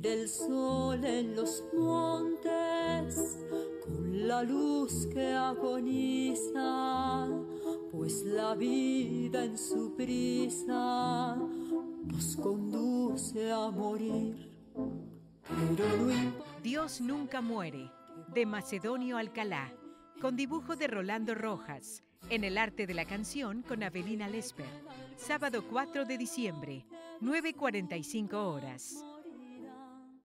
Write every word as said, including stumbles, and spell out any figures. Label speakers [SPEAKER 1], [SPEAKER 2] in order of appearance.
[SPEAKER 1] ver el sol en los montes con la luz que agoniza, pues la vida en su prisa nos conduce a morir. Pero no importa.
[SPEAKER 2] Dios nunca muere, de Macedonio Alcalá, con dibujo de Rolando Rojas, en el arte de la canción con Avelina Lesper. Sábado cuatro de diciembre, nueve cuarenta y cinco horas.